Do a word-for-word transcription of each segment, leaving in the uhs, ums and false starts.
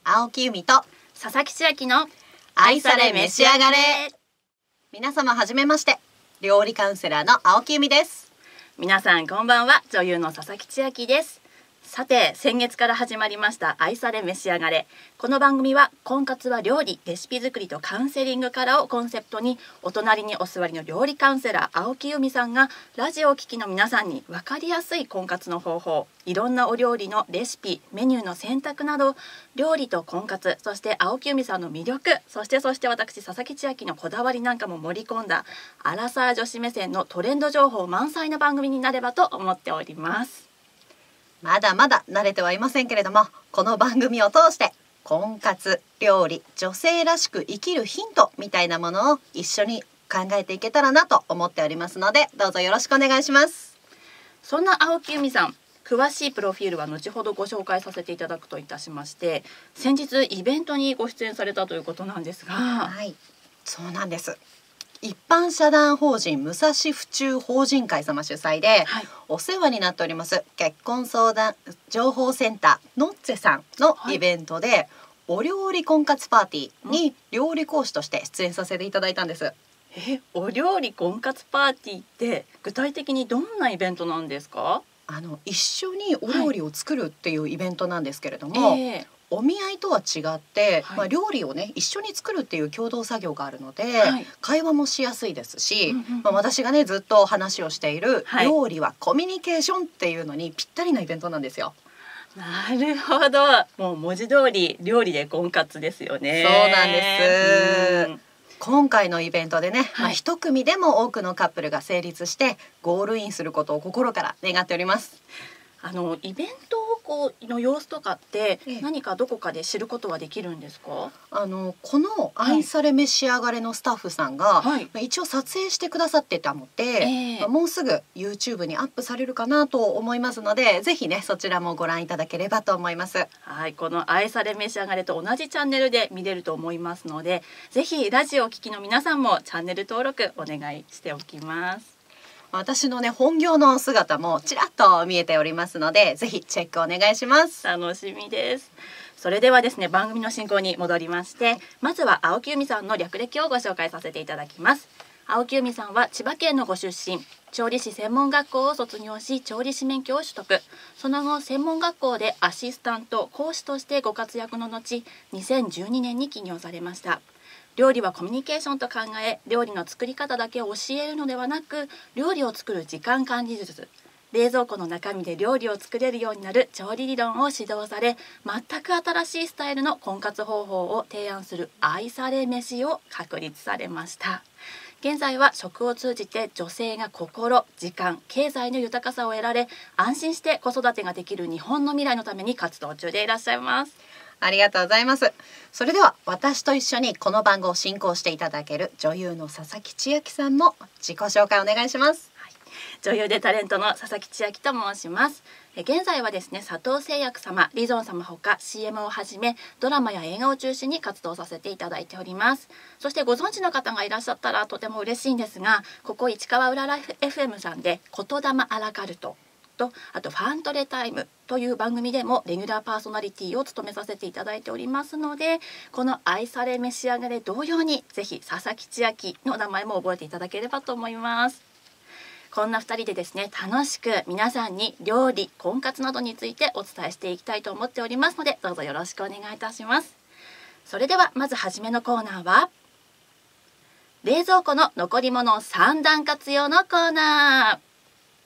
青木由美と佐々木千秋の愛され召し上がれ。皆様はじめまして、料理カウンセラーの青木由美です。 皆さんこんばんは、女優の佐々木千秋です。さて、先月から始まりました愛され召し上がれ。この番組は婚活は料理、レシピ作りとカウンセリングからをコンセプトに、お隣にお座りの料理カウンセラー青木由美さんがラジオを聴きの皆さんに分かりやすい婚活の方法、いろんなお料理のレシピ、メニューの選択など、料理と婚活、そして青木由美さんの魅力、そしてそして私佐々木千秋のこだわりなんかも盛り込んだアラサー女子目線のトレンド情報満載の番組になればと思っております。 まだまだ慣れてはいませんけれども、この番組を通して婚活、料理、女性らしく生きるヒントみたいなものを一緒に考えていけたらなと思っておりますので、どうぞよろしくお願いします。 そんな青木由美さん、詳しいプロフィールは後ほどご紹介させていただくといたしまして、先日イベントにご出演されたということなんですが、 はい、そうなんです。一般社団法人武蔵府中法人会様主催で、はい、お世話になっております結婚相談情報センターのっぜさんのイベントで、はい、お料理婚活パーティーに料理講師として出演させていただいたんです。 え、お料理婚活パーティーって具体的にどんなイベントなんですか？ あの一緒にお料理を作るっていうイベントなんですけれども、はい、えーお見合いとは違って、はい、まあ、料理をね一緒に作るっていう共同作業があるので、はい、会話もしやすいですし、うんうん、まあ、私がねずっと話をしている、はい、料理はコミュニケーションっていうのにぴったりなイベントなんですよ。 なるほど、もう文字通り料理で婚活ですよね。 そうなんです。うん、今回のイベントでね、はい、まあ、一組でも多くのカップルが成立してゴールインすることを心から願っております。 あのイベントこうの様子とかって何かどこかで知ることはできるんですか？ あのこの愛され召し上がれのスタッフさんが、はい、一応撮影してくださってたので、えー、もうすぐ YouTube にアップされるかなと思いますので、ぜひねそちらもご覧いただければと思います。 はい、この愛され召し上がれと同じチャンネルで見れると思いますので、ぜひラジオを聴きの皆さんもチャンネル登録お願いしておきます。 私のね本業の姿もちらっと見えておりますので、ぜひチェックお願いします。 楽しみです。それではですね、番組の進行に戻りまして、まずは青木由美さんの略歴をご紹介させていただきます。青木由美さんは千葉県のご出身、調理師専門学校を卒業し調理師免許を取得。その後専門学校でアシスタント講師としてご活躍の後、にせんじゅうにねんに起業されました。料理はコミュニケーションと考え、料理の作り方だけを教えるのではなく、料理を作る時間管理術、冷蔵庫の中身で料理を作れるようになる調理理論を指導され、全く新しいスタイルの婚活方法を提案する愛され飯を確立されました。現在は食を通じて女性が心、時間、経済の豊かさを得られ、安心して子育てができる日本の未来のために活動中でいらっしゃいます。 ありがとうございます。それでは私と一緒にこの番号を進行していただける女優の佐々木千秋さんの自己紹介お願いします。 はい、女優でタレントの佐々木千秋と申します。え現在はですね、佐藤製薬様、リゾン様ほか シーエム をはじめドラマや映画を中心に活動させていただいております。そしてご存知の方がいらっしゃったらとても嬉しいんですが、ここ市川うらら エフエム さんで言霊アラカルトと、あとファントレタイムという番組でもレギュラーパーソナリティを務めさせていただいておりますので、この愛され召し上がれ同様にぜひ佐々木千秋の名前も覚えていただければと思います。こんなふたりでですね、楽しく皆さんに料理、婚活などについてお伝えしていきたいと思っておりますので、どうぞよろしくお願いいたします。それではまずはじめのコーナーは、冷蔵庫の残り物三段活用のコーナー。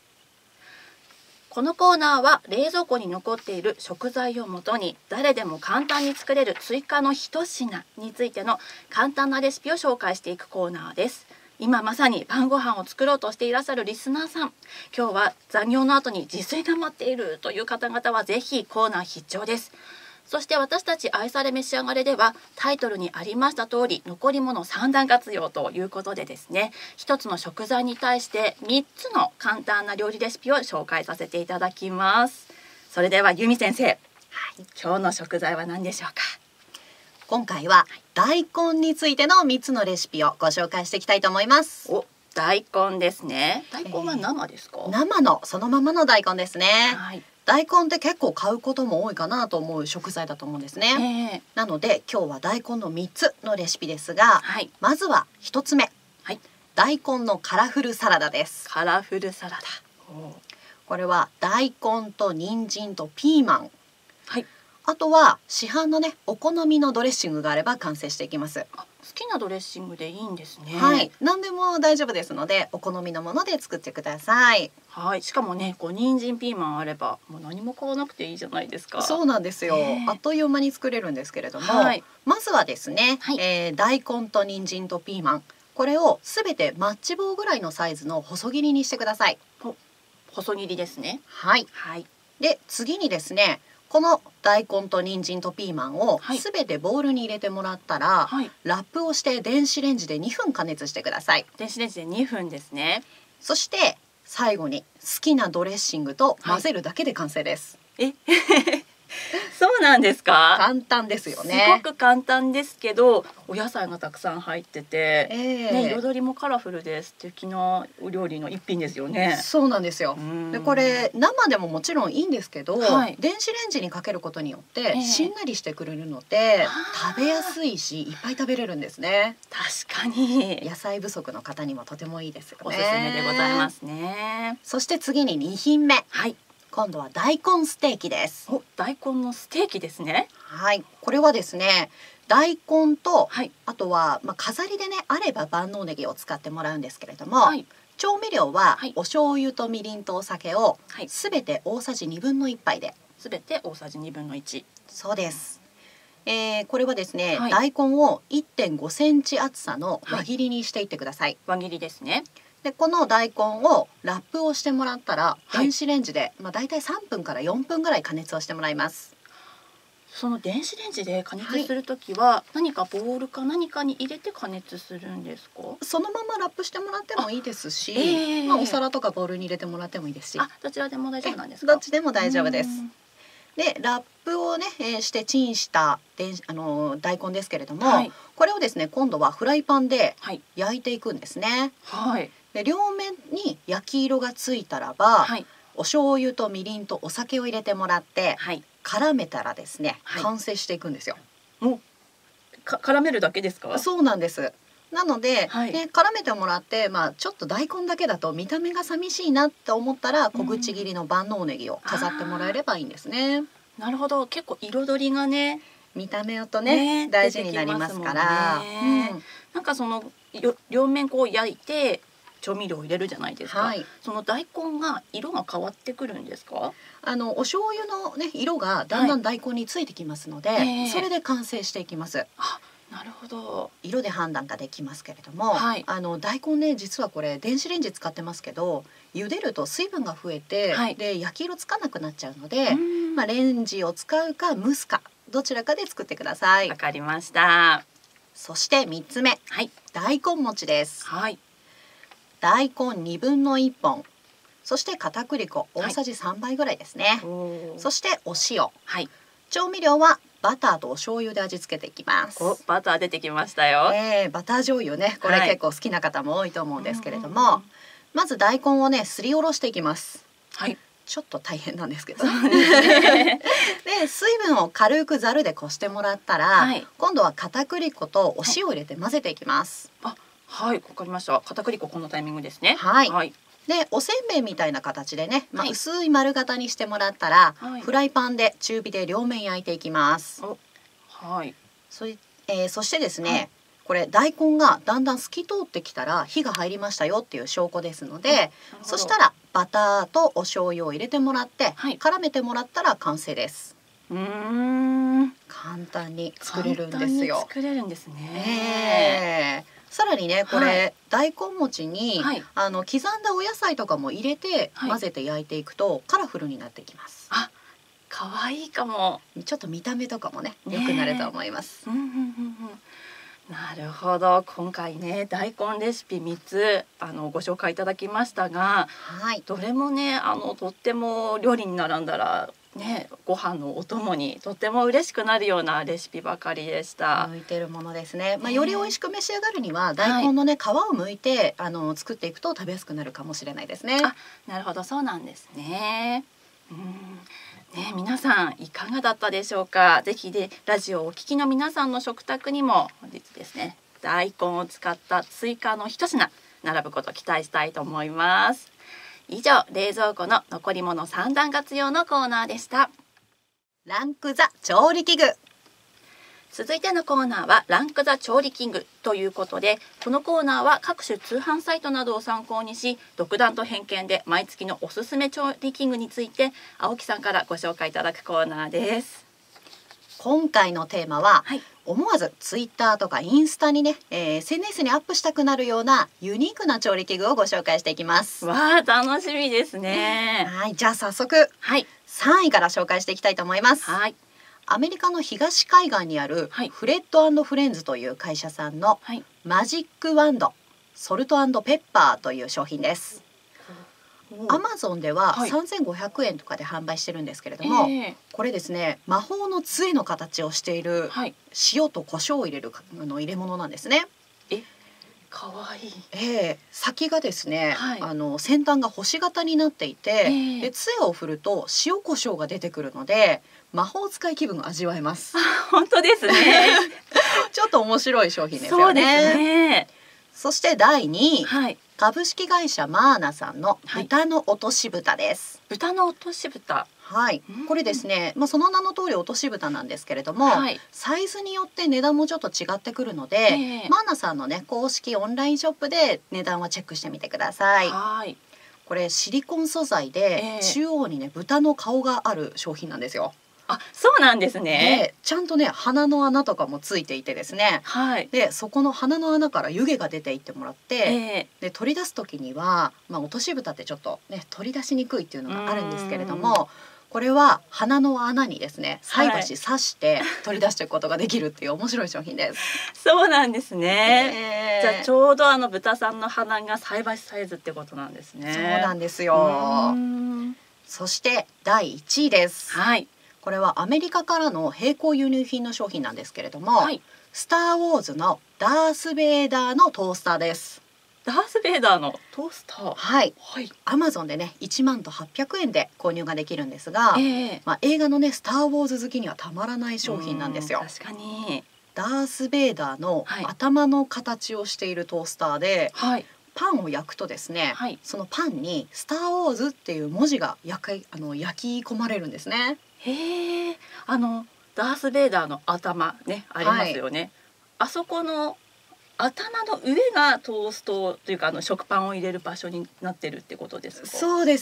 このコーナーは冷蔵庫に残っている食材をもとに誰でも簡単に作れる追加の一品についての簡単なレシピを紹介していくコーナーです。今まさに晩ご飯を作ろうとしていらっしゃるリスナーさん、今日は残業の後に自炊が待っているという方々はぜひコーナー必聴です。そして私たち愛され召し上がれではタイトルにありました通り、残り物三段活用ということでですね、一つの食材に対してみっつの簡単な料理レシピを紹介させていただきます。それでは由美先生、はい、今日の食材は何でしょうか？ 今回は大根についてのみっつのレシピをご紹介していきたいと思います。 お、大根ですね。大根は生ですか？ えー、生のそのままの大根ですね。 はい、 大根って結構買うことも多いかなと思う食材だと思うんですね、えー、なので今日は大根のみっつのレシピですが、はい、まずはひとつめ、はい、大根のカラフルサラダです。 カラフルサラダ、 これは大根と人参とピーマン、 はい、 あとは市販のねお好みのドレッシングがあれば完成していきます。 あ、好きなドレッシングでいいんですね。 はい、何でも大丈夫ですのでお好みのもので作ってください。 はい、しかもね、こう人参ピーマンあればもう何も買わなくていいじゃないですか。 そうなんですよ。あっという間に作れるんですけれども、はい、まずはですね、はい、えー、大根と人参とピーマン、これをすべてマッチ棒ぐらいのサイズの細切りにしてください。 細切りですね。 はい。はい。で次にですね、この大根と人参とピーマンをすべてボウルに入れてもらったら、はい、ラップをして電子レンジでにふん加熱してください。 電子レンジでにふんですね。 そして最後に好きなドレッシングと混ぜるだけで完成です。 はい、えそうなんですか。 簡単ですよね。 すごく簡単ですけどお野菜がたくさん入ってて、えーね、彩りもカラフルで素敵なお料理の一品ですよね。 そうなんですよ。でこれ生でももちろんいいんですけど、はい、電子レンジにかけることによってしんなりしてくれるので、えー、食べやすいしいっぱい食べれるんですね。 確かに野菜不足の方にもとてもいいですよね。 おすすめでございますね。 そして次にに品目、 はい、 今度は大根ステーキです。 お、大根のステーキですね。 はい、これはですね、大根と、はい、あとはまあ飾りでねあれば万能ネギを使ってもらうんですけれども、はい、調味料は、はい、お醤油とみりんとお酒をすべ、はい、て大さじにぶんのいっぱいで、 すべて大さじにぶんのいち。 そうです。えー、これはですね、はい、大根を いってんごセンチ厚さの輪切りにしていってください。 はい、輪切りですね。 でこの大根をラップをしてもらったら、はい、電子レンジで、まあ、だいたいさんぷんからよんぷんぐらい加熱をしてもらいます。 その電子レンジで加熱するときは、はい、何かボウルか何かに入れて加熱するんですか。 そのままラップしてもらってもいいですし、えーまあ、お皿とかボウルに入れてもらってもいいですし、 あ、どちらでも大丈夫なんですか。 どっちでも大丈夫です。でラップをね、えー、してチンしたであのー、大根ですけれども、はい、これをですね今度はフライパンで焼いていくんですね。 はい、 で両面に焼き色がついたらば、はい、お醤油とみりんとお酒を入れてもらって、はい、絡めたらですね、はい、完成していくんですよ。 もうか絡めるだけですか。 そうなんです。なので、はい、ね、絡めてもらって、まあ、ちょっと大根だけだと見た目が寂しいなって思ったら小口切りの万能ネギを飾ってもらえればいいんですね。 なるほど。結構彩りがね、 見た目とね、ね、大事になりますから、 ね、うん、なんかその両面こう焼いて調味料を入れるじゃないですか、はい、その大根が色が変わってくるんですか。 あのお醤油の、ね、色がだんだん大根についてきますので、はい、それで完成していきます。 あ、なるほど。 色で判断ができますけれども、はい、あの大根ね、実はこれ電子レンジ使ってますけど茹でると水分が増えて、はい、で焼き色つかなくなっちゃうので、まあ、レンジを使うか蒸すかどちらかで作ってください。 わかりました。 そしてみっつめ、はい、大根餅です。はい、大根にぶんのいっぽん、そして片栗粉大さじさんばいぐらいですね、はい、そしてお塩、はい、調味料はバターとお醤油で味付けていきます。 お、バター出てきましたよ、 えー、バター醤油ね、これ結構好きな方も多いと思うんですけれども、はい、まず大根をねすりおろしていきます。はい、ちょっと大変なんですけどねで水分を軽くざるでこしてもらったら、はい、今度は片栗粉とお塩を入れて混ぜていきます。 はい、あ、はい、わかりました。片栗粉このタイミングですね。 はい、はい、でおせんべいみたいな形でね、まあ、薄い丸型にしてもらったら、はい、フライパンで中火で両面焼いていきます。 はい、 そ, えー、そしてですね、はい、これ大根がだんだん透き通ってきたら火が入りましたよっていう証拠ですので、そしたらバターとお醤油を入れてもらって、はい、絡めてもらったら完成です。 うーん、 簡単に作れるんですよ。 作れるんですね。 えーさらにねこれ、はい、大根餅に、はい、あの刻んだお野菜とかも入れて、はい、混ぜて焼いていくとカラフルになってきます。 あ、可愛いかも。 ちょっと見た目とかもね良くなると思います。 うんうんうんうん、なるほど。今回ね大根レシピみっつあのご紹介いただきましたが、はい、どれもねあのとっても料理に並んだらね、ご飯のお供にとっても嬉しくなるようなレシピばかりでした。 向いてるものですね。まあ、より美味しく召し上がるには大根のね、はい、皮を剥いてあの作っていくと食べやすくなるかもしれないですね。 あ、なるほど、そうなんですね。 うんね、皆さんいかがだったでしょうか。ぜひでラジオをお聞きの皆さんの食卓にも本日ですね、大根を使った追加の一品並ぶことを期待したいと思います。以上、冷蔵庫の残り物三段活用のコーナーでした。 ランクザ調理器具。 続いてのコーナーはランクザ調理器具ということで、このコーナーは各種通販サイトなどを参考にし、独断と偏見で毎月のおすすめ調理器具について青木さんからご紹介いただくコーナーです。 今回のテーマは、 はい、 思わずツイッターとかインスタにね、えー、エスエヌエス にアップしたくなるようなユニークな調理器具をご紹介していきます。 わあ、楽しみですね。 はい、じゃあ早速、はい、さんいから紹介していきたいと思います。はい、アメリカの東海岸にあるフレッド&フレンズという会社さんのマジックワンドソルト&ペッパーという商品です。アマゾンではさんぜんごひゃくえんとかで販売してるんですけれども、はい、えー、これですね、魔法の杖の形をしている塩と胡椒を入れるあの入れ物なんですね。 え、かわいい。 えー、先がですね、はい、あの先端が星型になっていて、えー、で杖を振ると塩胡椒が出てくるので魔法使い気分が味わえます。 本当ですね。 ちょっと面白い商品ですよね。そうですね。そしてだいにい、はい、株式会社マーナさんの豚の落とし蓋です。 はい、豚の落とし蓋。 はい、これですね、まあ、その名の通り落とし蓋なんですけれども、はい、サイズによって値段もちょっと違ってくるので、えー、マーナさんのね公式オンラインショップで値段はチェックしてみてください。はい、これシリコン素材で、えー、中央にね豚の顔がある商品なんですよ。 あ、そうなんですね。 ちゃんとね鼻の穴とかもついていてですね、はい、でそこの鼻の穴から湯気が出ていってもらって、えー、で取り出す時には、まあ、落とし蓋ってちょっとね取り出しにくいっていうのがあるんですけれども、これは鼻の穴にですね菜箸刺して取り出していくことができるっていう面白い商品です。 そうなんですね。えー、じゃあちょうどあの豚さんの鼻が菜箸サイズってことなんですね。 そうなんですよ。そしてだいいちいです。はい。これはアメリカからの並行輸入品の商品なんですけれども、はい、スター・ウォーズのダース・ベイダーのトースターです。 ダース・ベイダーのトースター。 はい。はい、アマゾンでねいちまんとはっぴゃくえんで購入ができるんですが、えーまあ、映画のねスター・ウォーズ好きにはたまらない商品なんですよ。 確かに。 ダース・ベイダーの頭の形をしているトースターで、はい、パンを焼くとですね、はい、そのパンにスター・ウォーズっていう文字が焼き、あの焼き込まれるんですね。 へえ、あのダース・ベイダーの頭ねありますよね。はい、あそこの頭の上がトーストというかあの食パンを入れる場所になってるってことですか？ そうです。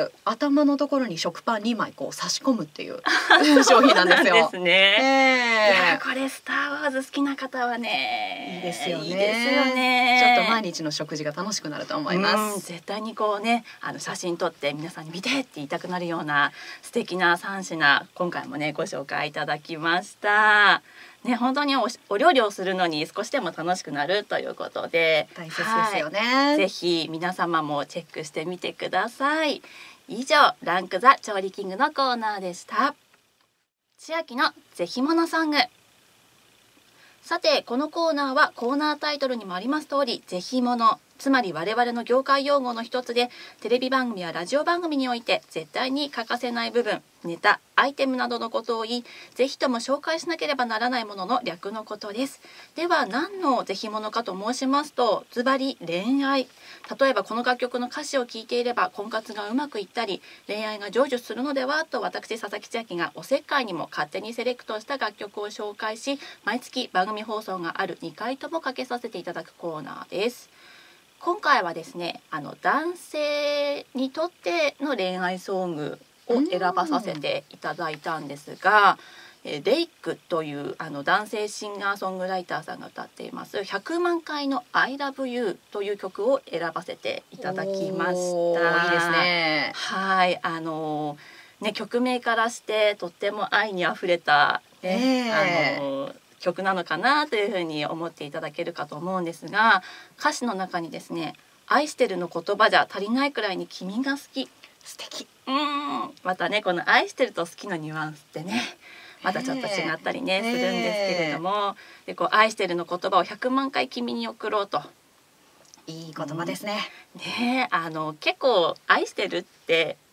頭のところに食パンにまいこう差し込むっていう商品なんですよ。 ですね。えー、いやこれスター・ウォーズ好きな方はねいいですよね。 いいですよね。 ちょっと毎日の食事が楽しくなると思います。 絶対にこうねあの写真撮って皆さんに見てって言いたくなるような素敵な三品今回もねご紹介いただきました。ね、本当に お, お料理をするのに少しでも楽しくなるということで大切ですよね。はい、 ぜひ皆様もチェックしてみてください。以上ランクザ調理キングのコーナーでした。千秋のぜひものソング。さてこのコーナーはコーナータイトルにもあります通りぜひもの、つまり我々の業界用語の一つでテレビ番組やラジオ番組において絶対に欠かせない部分、ネタ、アイテムなどのことを言いぜひとも紹介しなければならないものの略のことです。では何のぜひものかと申しますとズバリ恋愛。例えばこの楽曲の歌詞を聴いていれば婚活がうまくいったり恋愛が成就するのではと私佐々木千秋がおせっかいにも勝手にセレクトした楽曲を紹介し毎月番組放送があるにかいともかけさせていただくコーナーです。今回はですねあの男性にとっての恋愛ソングを選ばさせていただいたんですが、えレイクというあの男性シンガーソングライターさんが歌っていますひゃくまんかいの I love you という曲を選ばせていただきました。 いいですね。 はい、あのね曲名からしてとっても愛にあふれた、ね、あの曲なのかなというふうに思っていただけるかと思うんですが、歌詞の中にですね愛してるの言葉じゃ足りないくらいに君が好き、 素敵。 うんまたねこの愛してると好きのニュアンスってねまたちょっと違ったりねするんですけれども、でこう愛してるの言葉をひゃくまんかい君に送ろうと。 いい言葉ですね。 うん、ねあの結構愛してるって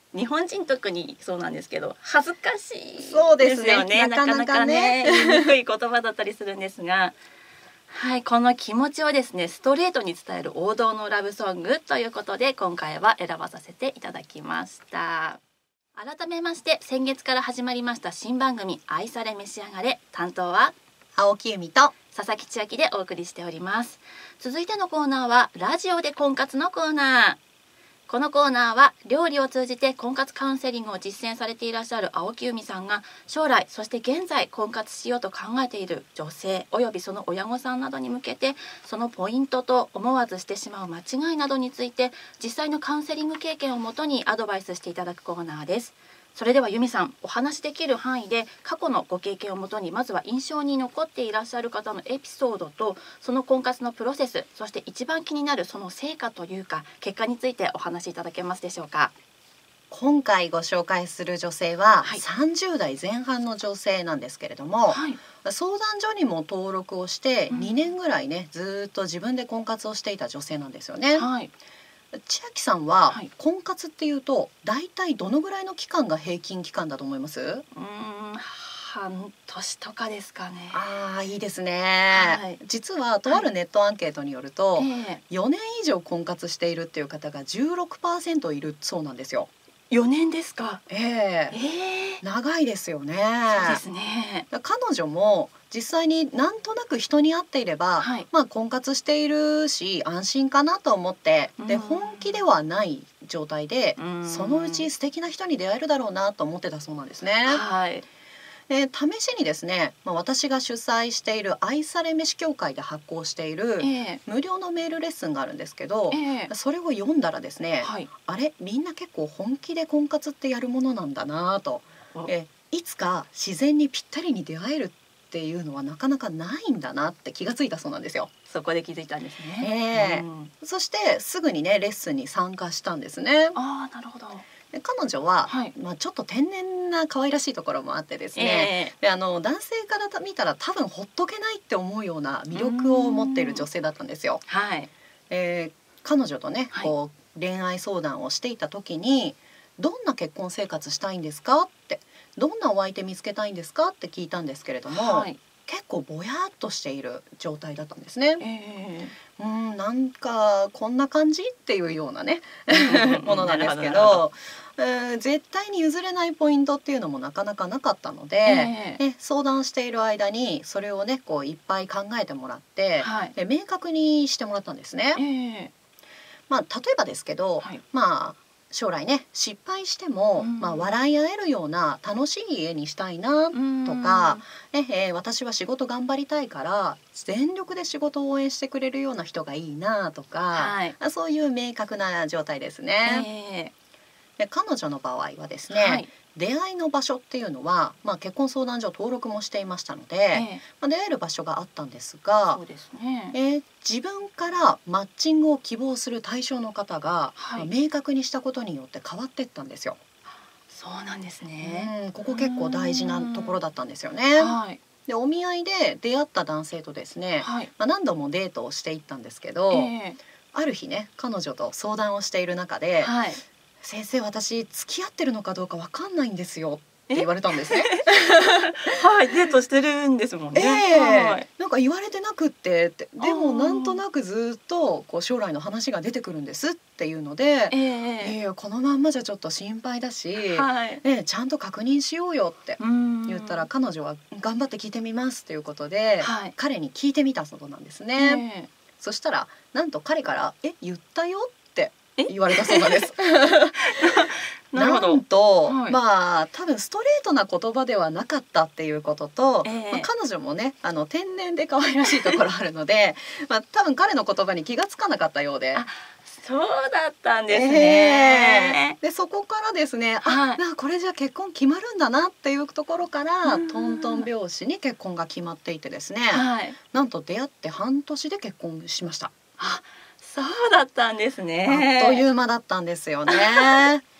日本人特にそうなんですけど恥ずかしいですそうですよね。 ね。なかなかね。 なかなかね言いにくい言葉だったりするんですが、はい、この気持ちをですねストレートに伝える王道のラブソングということで今回は選ばさせていただきました。改めまして先月から始まりました新番組愛され召し上がれ、担当は青木由美と佐々木千秋でお送りしております。続いてのコーナーはラジオで婚活のコーナー。このコーナーは料理を通じて婚活カウンセリングを実践されていらっしゃる青木由美さんが将来そして現在婚活しようと考えている女性およびその親御さんなどに向けてそのポイントと思わずしてしまう間違いなどについて実際のカウンセリング経験をもとにアドバイスしていただくコーナーです。それでは由美さん、お話しできる範囲で過去のご経験をもとにまずは印象に残っていらっしゃる方のエピソードとその婚活のプロセス、そして一番気になるその成果というか結果についてお話しいただけますでしょうか。 今回ご紹介する女性ははいさんじゅう代前半の女性なんですけれども、 はい、 相談所にも登録をしてうんにねんぐらいねずっと自分で婚活をしていた女性なんですよね。 はい、 千秋さんははい婚活っていうと大体どのぐらいの期間が平均期間だと思います？ うーん半年とかですかね。 ああ、いいですね、 はい実はとあるネットアンケートによると、 えよねん以上婚活しているっていう方が じゅうろくパーセント いるそうなんですよ。 え、よねんですか。 ええええ、 長いですよね。 そうですね。 だから彼女も実際になんとなく人に会っていれば、 はいまあ婚活しているし安心かなと思ってでうん本気ではない状態でうんそのうち素敵な人に出会えるだろうなと思ってたそうなんですね。 はい。 で試しにですね、まあ、私が主催している愛され飯協会で発行しているええ無料のメールレッスンがあるんですけど、 ええ、 それを読んだらですね、 はい。 あれみんな結構本気で婚活ってやるものなんだなと、 おえいつか自然にぴったりに出会えるっていうのはなかなかないんだなって気がついたそうなんですよ。 そこで気づいたんですね。 ええうんそしてすぐにねレッスンに参加したんですね。 ああ、なるほど。 で彼女は、 はいまあ、ちょっと天然な可愛らしいところもあってですね、 えであの男性から見たら多分ほっとけないって思うような魅力を持っている女性だったんですよ。 え、はい。 えー彼女とね、 はいこう恋愛相談をしていた時にどんな結婚生活したいんですかってどんなお相手見つけたいんですかって聞いたんですけれども、 はい。 結構ぼやっとしている状態だったんですね。 えうーんなんかこんな感じっていうようなねえものなんですけなるほど、えー絶対に譲れないポイントっていうのもなかなかなかったので、 ええね、相談している間にそれをねこういっぱい考えてもらって、 はい。 で明確にしてもらったんですね。 ええ、 まあ、例えばですけど、 はい。 まあ将来ね失敗しても、 うんまあ、笑い合えるような楽しい家にしたいなとか、ねえー私は仕事頑張りたいから全力で仕事を応援してくれるような人がいいなとか、 はい。 あそういう明確な状態ですね。 えで彼女の場合はですえ、 ね、 はい。 出会いの場所っていうのは、まあ、結婚相談所登録もしていましたので、 ええ、 まあ、出会える場所があったんですがそう、ですね。 えー自分からマッチングを希望する対象の方が、 はいまあ明確にしたことによって変わっていったんですよ。 そうなんですね。 うんここ結構大事なところだったんですよね。 はい。 でお見合いで出会った男性とですね、 はい。 まあ、何度もデートをしていったんですけど、 えある日ね彼女と相談をしている中え、 ではい。 「先生私付き合ってるのかどうかわかんないんですよ」って言われたんですね。 はい、デートしてるんですもんえね。 えはい。 なんか言われてなくってってでもあーなんとなくずっとこう将来の話が出てくるんですっていうのでえ 「いえ、 やこのまんまじゃちょっと心配だし、 はい。 ね、ちゃんと確認しようよ」ってうん言ったら彼女は「頑張って聞いてみます」ということで、 はい。 彼に聞いてみたそうなんですえね。 え、 そしたらなんと彼から「え言ったよ」ってえ言われたそうなんです。 なるほどんと、 はいまあ多分ストレートな言葉ではなかったっていうことと、 ええまあ、彼女もねあの天然で可愛らしいところあるので、まあ、多分彼の言葉に気がつかなかったようで。 あそうだったんですえね。 えでそこからですね、 はいあなこれじゃ結婚決まるんだなっていうところからうんトントン拍子に結婚が決まっていてですね、 はい。 なんと出会って半年で結婚しました。 あ、そうだったんですね。 あっという間だったんですよね。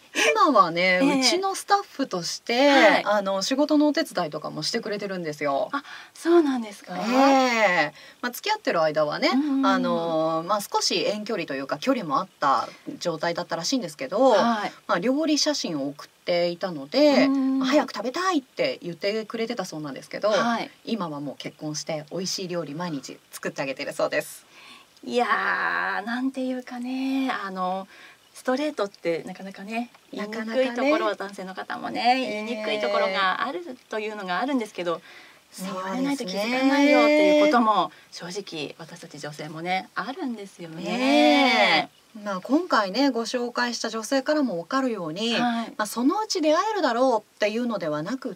今はね、えー、うちのスタッフとして、はい、あの仕事のお手伝いとかもしてくれてるんですよ。 あ、そうなんですか。 えー、まあ、付き合ってる間はね、あのまあ、少し遠距離というか距離もあった状態だったらしいんですけど、はい、まあ、料理写真を送っていたので、まあ、早く食べたいって言ってくれてたそうなんですけど、はい、今はもう結婚して美味しい料理毎日作ってあげてるそうです。 いやー、なんていうかね、あのストレートってなかなかね言いにくいところは男性の方もね、言いにくいところがあるというのがあるんですけど、言われないと気づかないよっていうことも正直私たち女性もねあるんですよね。 まあ、今回ねご紹介した女性からも分かるように、はい、まあ、そのうち出会えるだろうっていうのではなくって、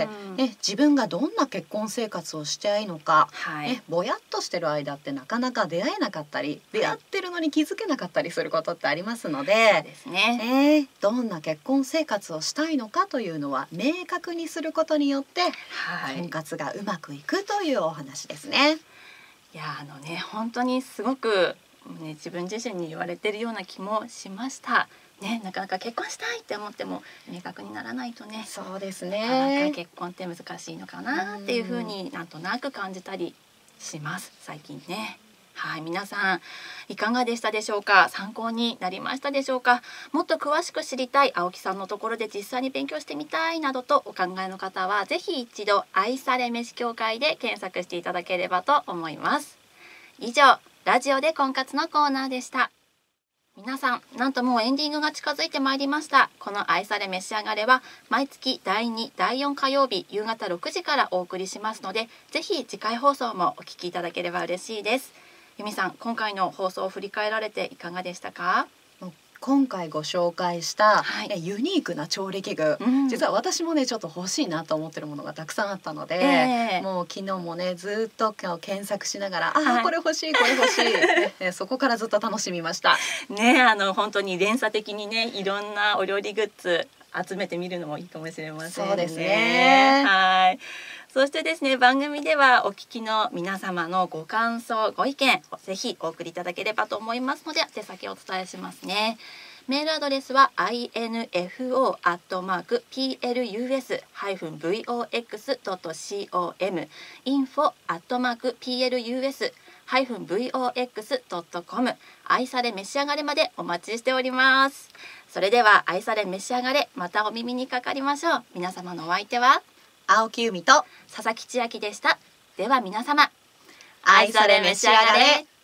うん、ね、自分がどんな結婚生活をしていいのか、はい、ね、ぼやっとしてる間ってなかなか出会えなかったり、出会ってるのに気づけなかったりすることってありますので、 そうですね、 えー、どんな結婚生活をしたいのかというのは明確にすることによって、はい、婚活がうまくいくというお話ですね。 いや、あのね、本当にすごくね、自分自身に言われてるような気もしました。ね、なかなか結婚したいって思っても明確にならないとね、 そうですね、 なかなか結婚って難しいのかなっていうふうになんとなく感じたりします最近ね。はい、皆さんいかがでしたでしょうか。参考になりましたでしょうか。もっと詳しく知りたい、青木さんのところで実際に勉強してみたいなどとお考えの方はぜひ一度愛され飯協会で検索していただければと思います。以上、ラジオで婚活のコーナーでした。皆さん、なんともうエンディングが近づいてまいりました。この愛され召し上がれは毎月だいに、だいよん火曜日夕方ろくじからお送りしますので、ぜひ次回放送もお聞きいただければ嬉しいです。由美さん、今回の放送を振り返られていかがでしたか？ 今回ご紹介した、はい、ユニークな調理器具、うん、実は私もねちょっと欲しいなと思ってるものがたくさんあったので、えー、もう昨日もねずっと検索しながら、はい、あこれ欲しいこれ欲しい、ね、そこからずっと楽しみましたね。あの本当に連鎖的にねいろんなお料理グッズ集めてみるのもいいかもしれませんね。 そうですね。 はい。そしてですね、番組ではお聞きの皆様のご感想ご意見をぜひお送りいただければと思いますので、手先をお伝えしますね。メールアドレスは インフォ アットマーク プラス ボックス ドット コム インフォ アットマーク プラス ボックス ドット コム 愛され召し上がれまでお待ちしております。それでは愛され召し上がれ、またお耳にかかりましょう。皆様のお相手は青木由美と佐々木千秋でした。では皆様、 愛され召し上がれ。